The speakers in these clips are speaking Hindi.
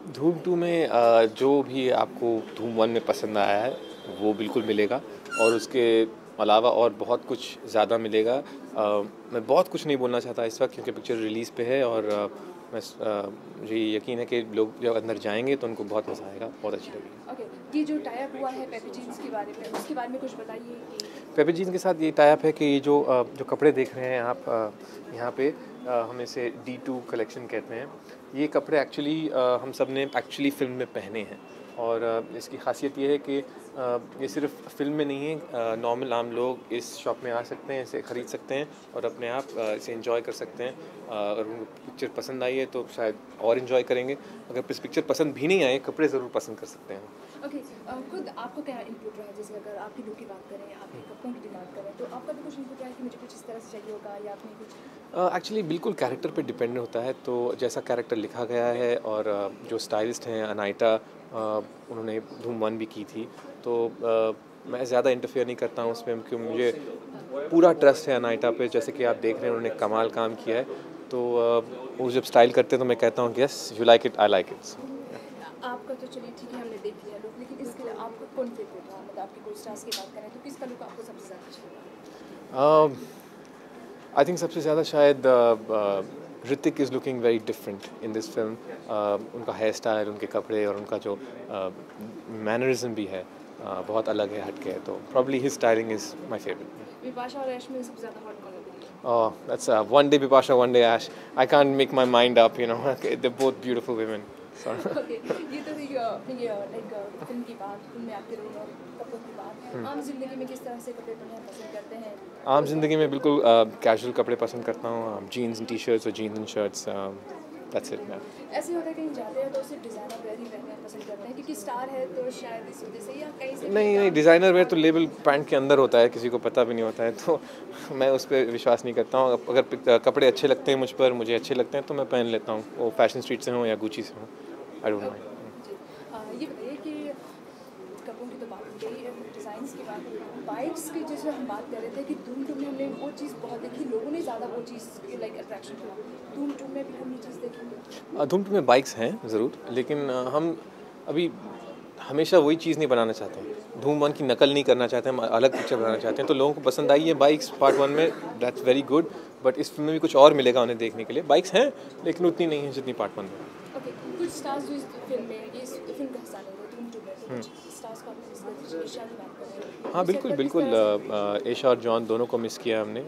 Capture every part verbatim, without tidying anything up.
धूम टू में अ, जो भी आपको धूम वन में पसंद आया है वो बिल्कुल मिलेगा और उसके अलावा और बहुत कुछ ज़्यादा मिलेगा। अ, मैं बहुत कुछ नहीं बोलना चाहता इस वक्त क्योंकि पिक्चर रिलीज़ पे है और अ, मैं अ, मुझे यकीन है कि लोग जब अंदर जाएंगे तो उनको बहुत मज़ा आएगा, बहुत अच्छी लगेगी। ओके, ये जो टाई अप हुआ है पेपी जीन्स के बारे में, उसके बारे में कुछ बताइए कि पेपे जीन के साथ ये टाई अप है कि ये जो अ, जो कपड़े देख रहे हैं आप अ, यहाँ पे अ, हम इसे डी टू कलेक्शन कहते हैं। ये कपड़े एक्चुअली हम सब ने एक्चुअली फ़िल्म में पहने हैं और अ, इसकी ख़ासियत ये है कि अ, ये सिर्फ फ़िल्म में नहीं है, नॉर्मल आम लोग इस शॉप में आ सकते हैं, इसे ख़रीद सकते हैं और अपने आप अ, इसे एंजॉय कर सकते हैं। अ, अगर उनको पिक्चर पसंद आई है तो शायद और एंजॉय करेंगे, अगर इस पिक्चर पसंद भी नहीं आए कपड़े ज़रूर पसंद कर सकते हैं। ओके, अ, खुद आपको क्या इनपुट रहा है? जैसे अगर आपकी लुक की बात करें, आपके कपड़ों की डिमांड करें, तो आपका भी कुछ इनपुट रहा है कि मुझे कुछ इस तरह से चाहिए होगा या आपने कुछ एक्चुअली बिल्कुल कैरेक्टर पे डिपेंड होता है, तो जैसा कैरेक्टर लिखा गया है और अ, जो स्टाइलिस्ट हैं अनाइटा, अ, उन्होंने धूम वन भी की थी, तो अ, मैं ज़्यादा इंटरफेयर नहीं करता हूँ उसमें क्योंकि मुझे पूरा ट्रस्ट है अनाइटा पे। जैसे कि आप देख रहे हैं उन्होंने कमाल काम किया है, तो अ, वो जब स्टाइल करते हैं तो मैं कहता हूँ yes you like it, I like it. आपका तो चलिए ठीक है, हमने देख लिया लुक, लेकिन इसके लिए आपको कौन फेवरेट रहा? मतलब आपके कोई स्टार्स की बात करें तो किसका लुक आपको सबसे ज़्यादा अच्छा लगा? आई थिंक सबसे ज़्यादा शायद Hrithik is looking very different in this film. उनका हेयर स्टाइल, उनके कपड़े और उनका जो मैनरिज्म भी है, uh, बहुत अलग है, हटके है, तो probably his styling is my favourite. Bipasha और ऐश में सबसे ज़्यादा हॉट कौन लग रही है? Oh, that's uh, one day Bipasha, one day Ash. I can't make my mind up, you know. Okay, they're both beautiful women. So. Okay, ये तो थी अपनी लाइक फिल्म की बात, फिल्म में आपके रोल और कपड़ों की बात। आम जिंदगी में किस तरह से कपड़े पहनना पसंद करते हैं? आम ज़िंदगी में बिल्कुल कैजुअल कपड़े पसंद करता हूँ, जीन्स एंड टी शर्ट्स और jeans and shirts, that's it ma'am. ऐसे होता है कहीं जाते हैं तो सिर्फ डिज़ाइनर वेयर ही पहनना पसंद करते हैं क्योंकि स्टार है तो शायद इस वजह से, या कहीं से भी नहीं नहीं, काम डिज़ाइनर वेयर तो लेबल पैंट के अंदर होता है, किसी को पता भी नहीं होता है, तो मैं उस पर विश्वास नहीं करता हूँ। अगर पिक- कपड़े अच्छे लगते हैं मुझ पर, मुझे अच्छे लगते हैं तो मैं पहन लेता हूँ, वो फैशन स्ट्रीट से हों या गुची से हों, आई डोंट माइंड। जी, अ, ये बताइए कि कपड़ों की तो बात हो गई, डिज़ाइंस की बात हो गई, बाइक्स की जैसे हम बात कर रहे थे कि धूम टू में हमने वो चीज़ बहुत देखी, लोगों ने ज़्यादा वो चीज़ लाइक अट्रैक्शन किया, धूम टू में भी हम ये चीज़ देखेंगे। अ, धूम टू में बाइक्स हैं ज़रूर, लेकिन अ, हम अभी हमेशा वही चीज़ नहीं बनाना चाहते हैं, धूम वन की नकल नहीं करना चाहते, हम अलग पिक्चर बनाना चाहते हैं। तो लोगों को पसंद आई है बाइक्स पार्ट वन में, दैट्स वेरी गुड, बट इस फिल्म में भी कुछ और मिलेगा उन्हें देखने के लिए। बाइक्स हैं लेकिन उतनी नहीं है जितनी पार्ट वन में। ओके, कुछ स्टार्स जो इस फिल्म में ये इस फिल्म का हिस्सा लेंगे धूम टू में, तो कुछ स्टार्स को आपने मिस कर दिया, ईशा की बात कर रहे हैं, हाँ तो सेट बिल्कुल पर किस बिल्कुल, तरह से एशा और जॉन दोनों को मिस किया हमने।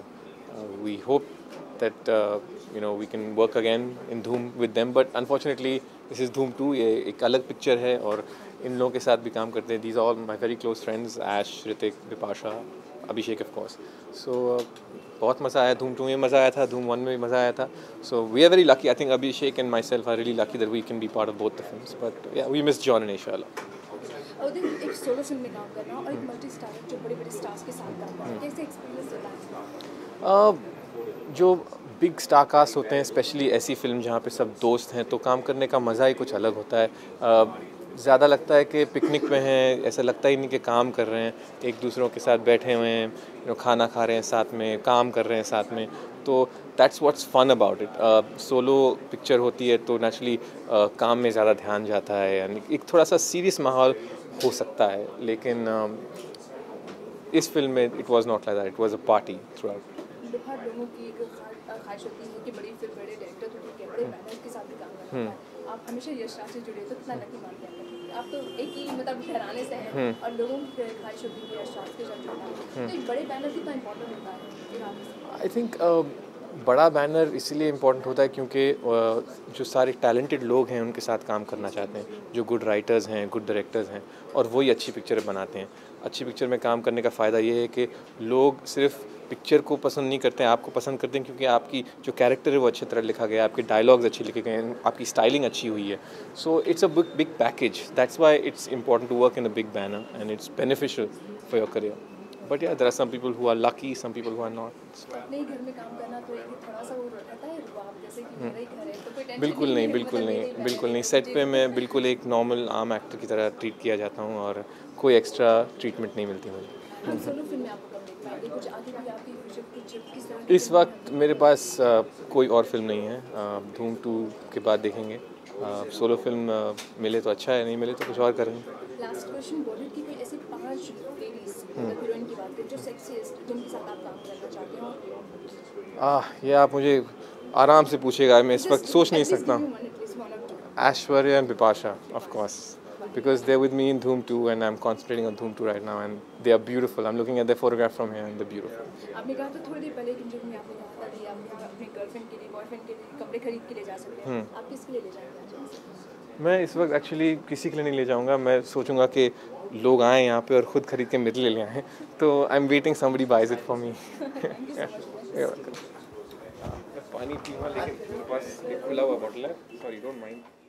We hope that you know we can work again in Dhoom with them, but unfortunately this is Dhoom two, ये एक अलग पिक्चर है और इन लोगों के साथ भी काम करते हैं। These all my very close friends, Ash, Hrithik, Bipasha, Abhishek of course. So बहुत मज़ा आया धूम टू में, मज़ा आया था धूम वन में भी मज़ा आया था। So we are very lucky, I think Abhishek and myself are really lucky that we can be part of both the films, but yeah we miss John and Esha. और देखिए एक सोलो फिल्म में काम करना और एक मल्टी स्टार जो बड़े बड़े स्टार्स के साथ काम करना, कैसे एक्सपीरियंस रहता है? अ, जो बिग स्टार कास्ट होते हैं, स्पेशली ऐसी फिल्म जहाँ पे सब दोस्त हैं, तो काम करने का मज़ा ही कुछ अलग होता है। ज़्यादा लगता है कि पिकनिक पे हैं, ऐसा लगता ही नहीं कि काम कर रहे हैं, एक दूसरों के साथ बैठे हुए हैं, you know, खाना खा रहे हैं साथ में, काम कर रहे हैं साथ में, तो that's what's fun about it. Solo picture होती है तो नेचुरली काम में ज़्यादा ध्यान जाता है, यानी एक थोड़ा सा सीरियस माहौल हो सकता है, लेकिन uh, इस फिल्म में it was not like that, it was a party throughout. हर लोगों की एक ख्वा- ख्वाहिश होती है कि बड़ी फिल्म बड़े डायरेक्टर तो ठीक है, बड़े बैनर के साथ भी काम करना होता है। आप हमेशा यश राज से जुड़े हो तो कितना लकी मानते हैं आप? आप तो एक ही मतलब घराने से हैं और लोगों की ख्वाहिश होती है कि यश राज के साथ जुड़ना है, तो एक बड़े बैनर कितना इंपॉर्टेंट होता है एक आर्टिस्ट? आई थिंक बड़ा बैनर इसलिए इम्पोर्टेंट होता है क्योंकि uh, जो सारे टैलेंटेड लोग हैं उनके साथ काम करना चाहते हैं, जो गुड राइटर्स हैं, गुड डायरेक्टर्स हैं, और वही अच्छी पिक्चर बनाते हैं। अच्छी पिक्चर में काम करने का फ़ायदा ये है कि लोग सिर्फ पिक्चर को पसंद नहीं करते हैं, आपको पसंद करते हैं क्योंकि आपकी जो कैरेक्टर है वो अच्छी तरह लिखा गया है, आपके डायलॉग्स अच्छे लिखे गए हैं, आपकी स्टाइलिंग अच्छी हुई है। So it's a big big package, that's why it's important to work in a big banner and it's beneficial for your career. But yeah there are some people who are lucky, some people who are not. अपने ही घर में काम करना तो एक थोड़ा सा वो रहता है रुआब, जैसे कि मेरा ही घर है तो कोई टेंशन बिल्कुल नहीं नहीं, है, बिल्कुल मतलब मेरे ही नहीं, बैनर बिल्कुल है नहीं। तो सेट पे मुझे मैं बिल्कुल एक नॉर्मल आम एक्टर की तरह ट्रीट किया जाता हूँ और कोई एक्स्ट्रा ट्रीटमेंट नहीं मिलती मुझे। हम सोलो फिल्म में आपको कब देखना है? कुछ आगे भी आपकी फ्यूचर कुछ किस तरह की इस फिल्म में वक्त हम मेरे पास अ, कोई और फिल्म नहीं है, अ, धूम टू के बाद देखेंगे, सोलो फिल्म मिले तो अच्छा है, नहीं मिले तो कुछ और करेंगे। लास्ट क्वेश्चन, बॉलीवुड की कोई ऐसी पांच लेडीज हीरोइन की बात करें जो सेक्सीएस्ट, जिनके साथ आप काम करना चाहते हो? आह ये आप मुझे आराम से पूछेगा, मैं इस वक्त सोच नहीं सकता। Aishwarya and Bipasha, of course, because they're with me in Dhoom two and I'm concentrating on Dhoom two right now and they are beautiful. I'm looking at their photograph from here and they're beautiful. आपने कहा था थोड़ी देर पहले कि इंटरव्यू में आपने कहा था कि आप यहाँ अपने गर्लफ्रेंड के लिए, बॉयफ्रेंड के लिए कपड़े खरीद के ले जा सकते हैं, आप किसके लिए ले जाएंगे आज? मैं इस वक्त एक्चुअली किसी के लिए नहीं ले जाऊंगा, मैं सोचूंगा कि लोग आएँ यहाँ पे और ख़ुद खरीद के मेरे लिए ले आएँ, तो I am waiting somebody buys it for me. पानी पीऊँगा लेकिन मेरे पास एक खुला हुआ बॉटल है, सॉरी डोंट माइंड।